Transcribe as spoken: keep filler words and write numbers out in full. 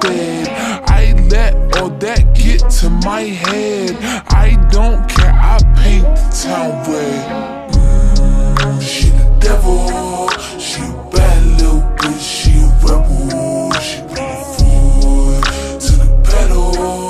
instead. I let all that get to my head. I don't care, I paint the town red.